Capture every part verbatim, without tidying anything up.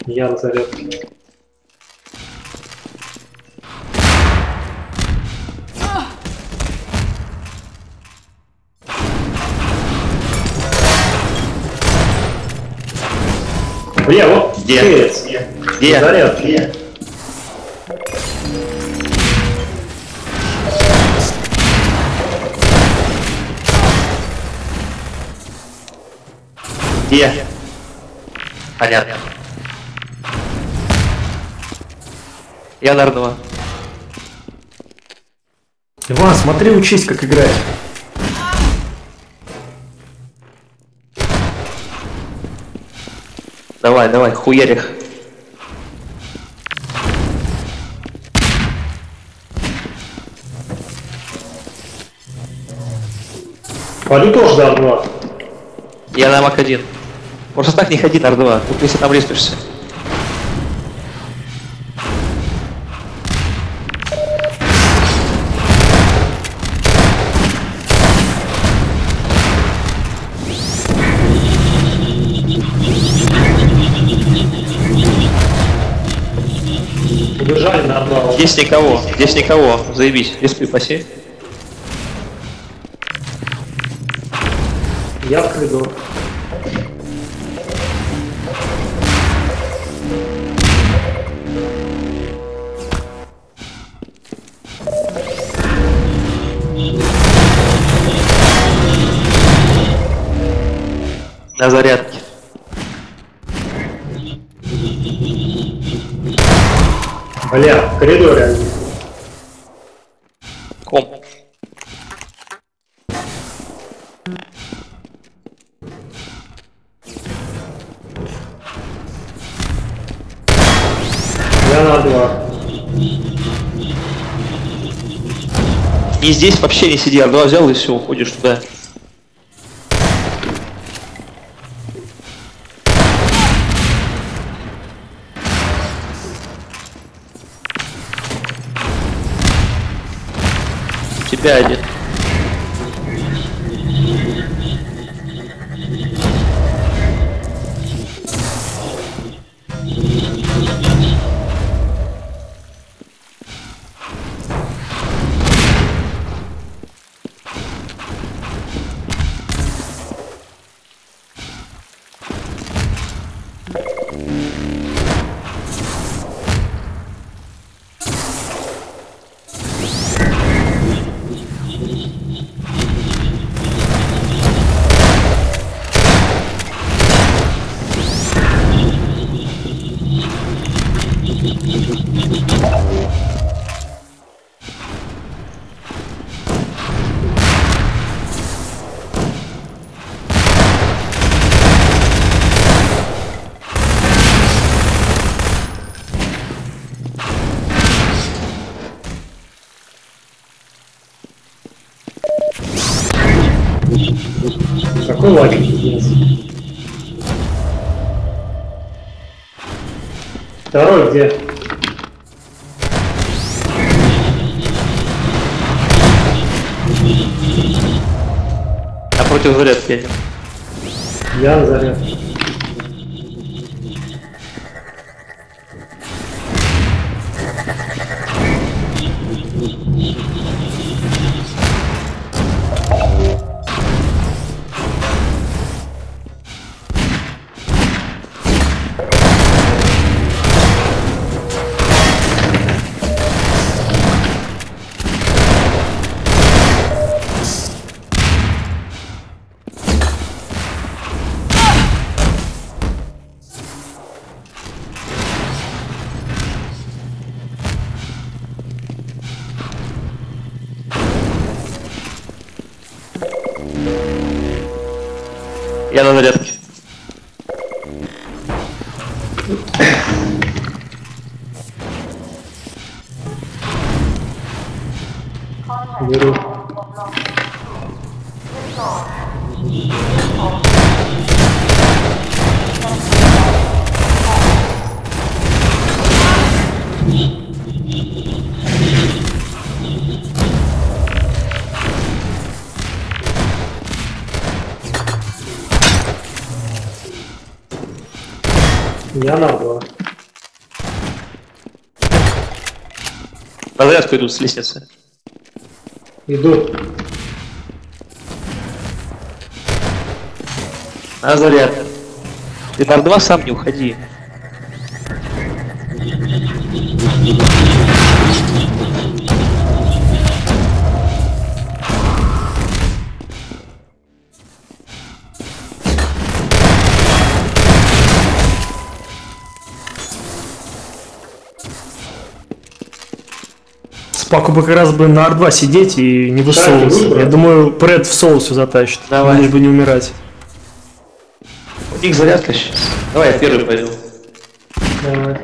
Я на зарядке. Бля, вот где? Где? Где? Зарядки. Где? Где? Понятно. Я Нарнова. Иван, смотри, учись, как играть. Давай, давай, хуярих. Пойду тоже до два. Я на мак один. Просто так не ходи на ар два, тут если там респишься. Убежали на два. Здесь никого, здесь никого, заебись, респи паси. Я в коридор. На зарядке. Бля, в коридоре. Ком. Я на два. И здесь вообще не сиди, ар два взял и все, уходишь туда. У тебя один. Какой лагерь здесь? Второй где? Напротив зарядки. Я на зарядке. Я на зарядке. Беру. Я на два. На зарядку идут с лестницы. Иду. На заряд. Ты на два сам не уходи. Спаку бы как раз бы на ар два сидеть и не высовываться. Я думаю, Пред в соусу затащит. Давай. Лишь бы не умирать. У них зарядка сейчас. Давай, я первый пойду. Давай.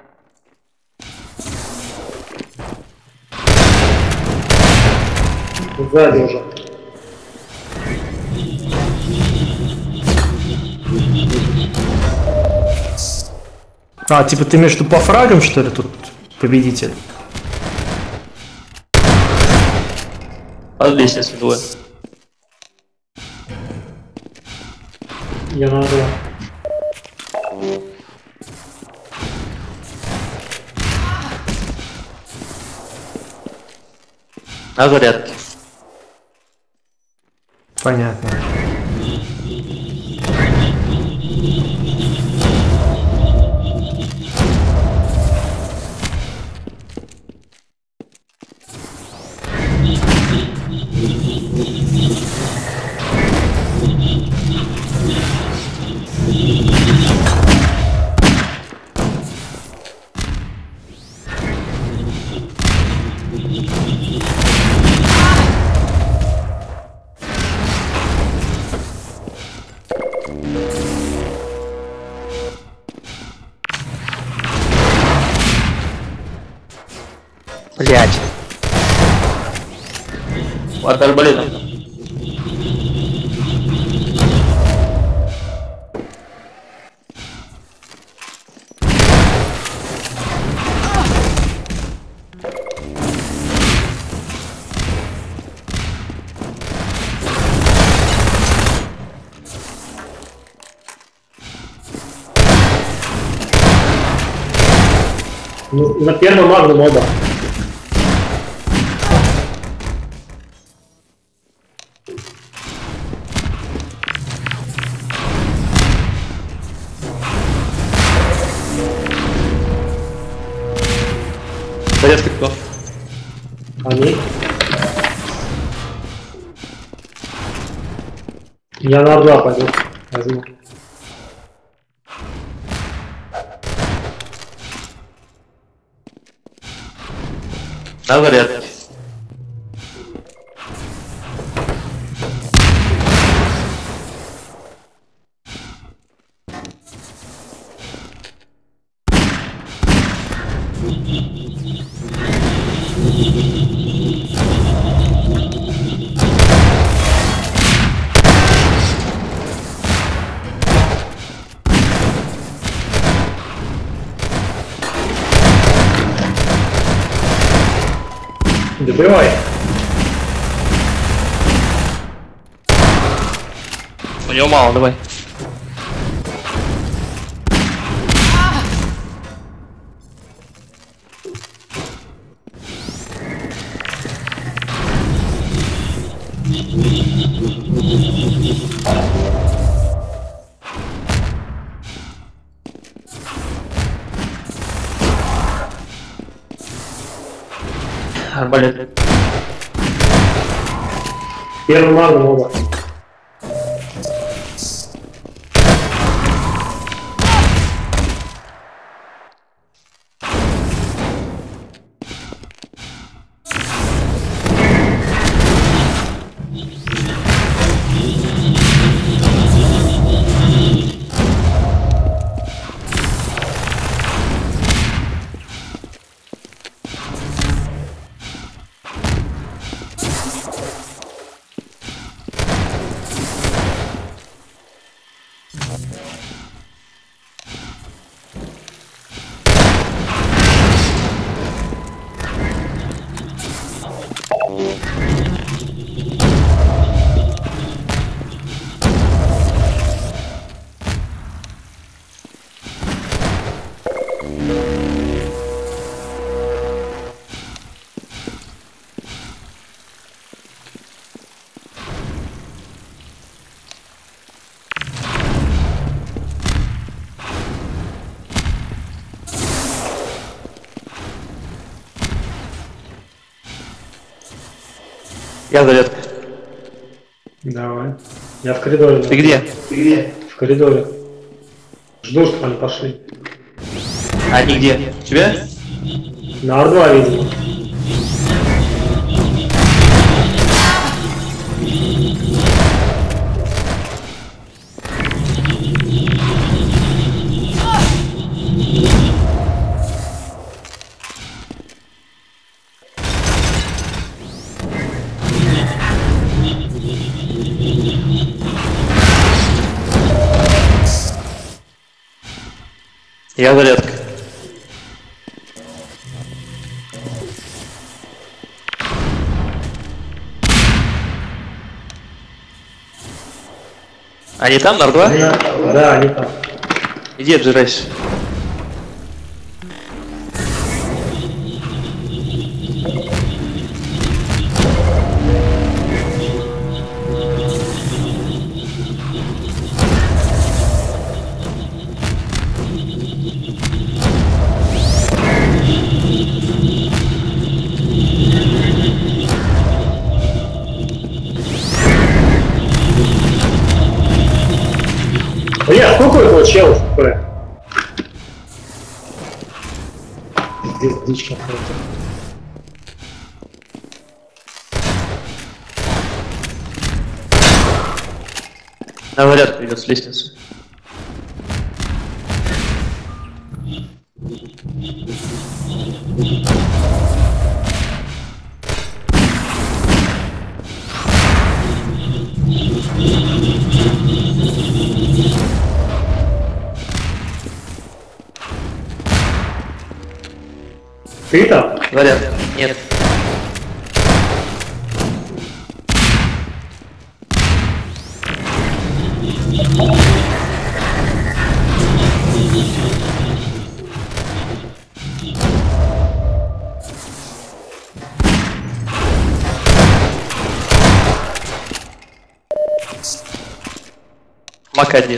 Сзади уже. А, типа ты между по фрагам, что ли, тут победитель? Под лестницей двое. Я на два. На зарядке. Понятно. Блять. Под арбалетом. Ну, на первом магнум оба. Зарядка кто? Они. Я на ар два пойду. Возьму. На зарядке. Добивай. У него мало, давай. Арбалет. Первый магнум оба. Я зарядка. Давай. Я в коридоре. Ты где? Ты где? В коридоре. Жду, чтобы они пошли. Они где? У тебя? На ар два, видимо. Я зарядка. Они там, на ар два? Да, они там. Иди отжирайся. Бля, сколько этого чела в ПП? Здесь дичь какая-то. На зарядку идет с лестницы. Ты там? Заряд. Нет. Мак один.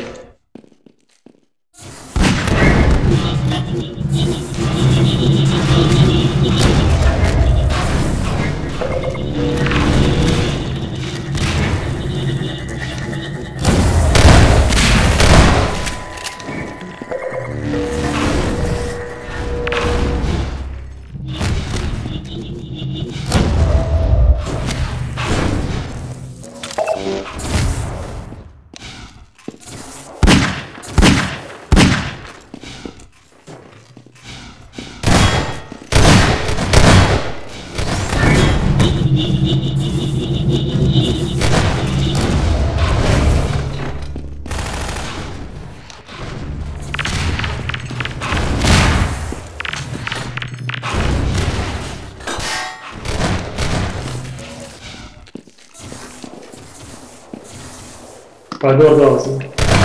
Пойду два возьму.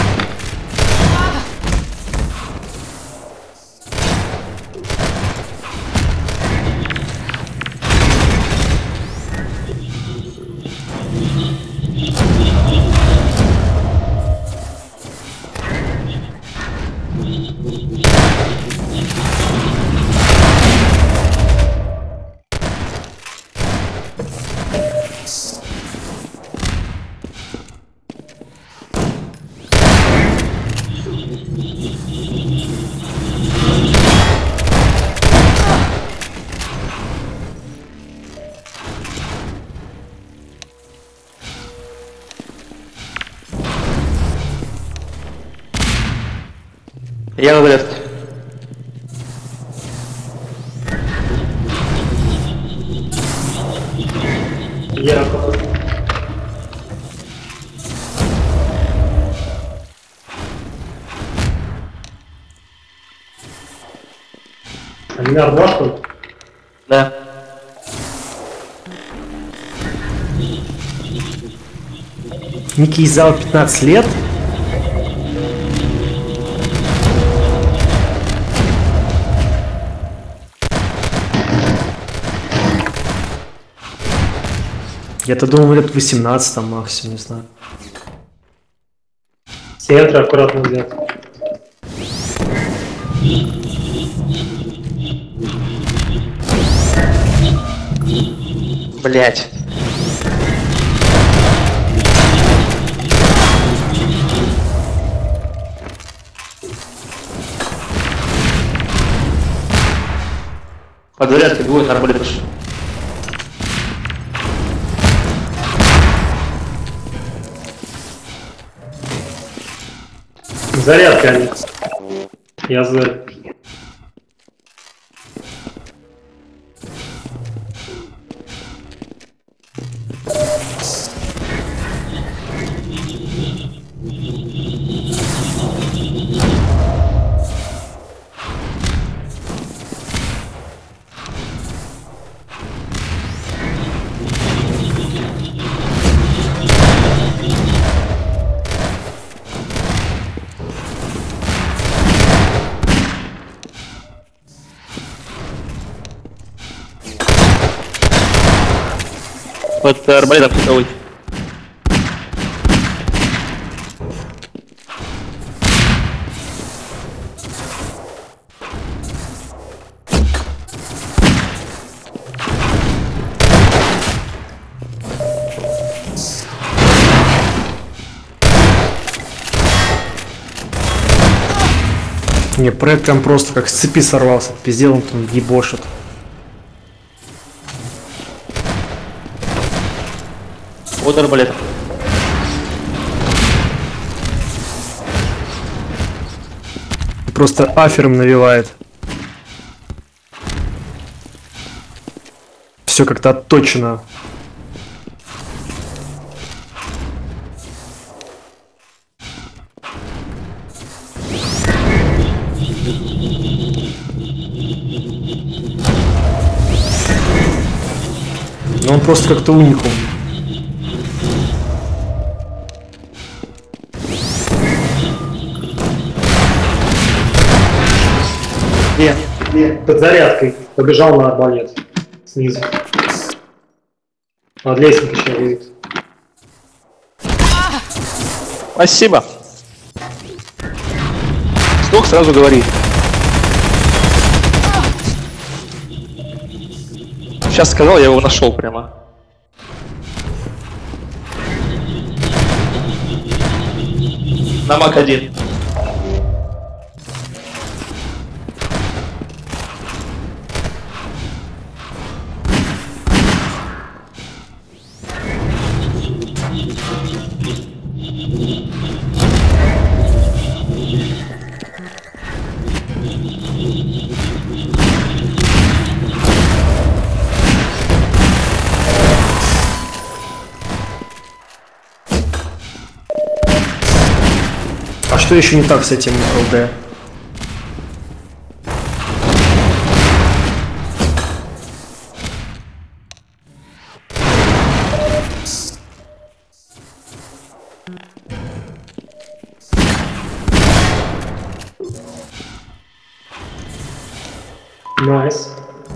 Я на зарядке. Я Они на ар два, что ли? Да. Ники из зала пятнадцать лет. Я-то думал, лет восемнадцать там максимум, не знаю. Центр аккуратно взять. Блять. Под зарядкой двое на арбалет пошли. Зарядка они. Я за... Под арбалетом кто-то. Не, Пред там просто как с цепи сорвался. Пиздел, он там ебошит. Вот арбалет. Просто афером навевает. Все как-то отточено. Но он просто как-то уникум. Нет, нет, под зарядкой. Побежал на арбалет. Снизу. Под лестницей еще видит. Спасибо. Стук сразу говори. Сейчас сказал, я его нашел прямо. На мак один. А что еще не так с этим ЛД? Найс.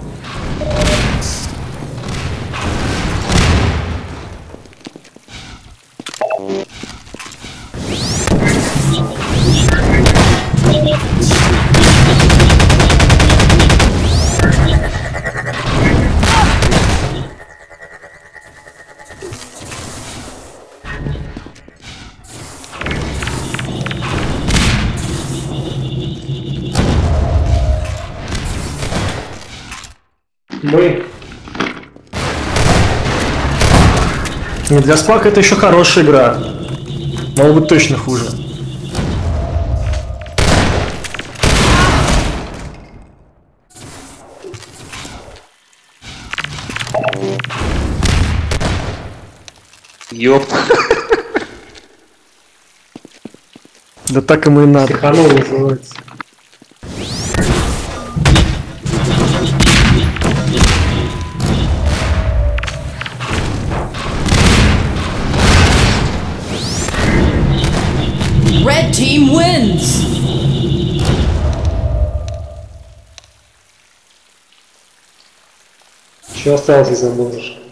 Мы. Не, для Спака это еще хорошая игра. Могло быть точно хуже. Ёп. Да так ему и надо. Психанул называется. Red team wins! Еще осталось, если забудешь.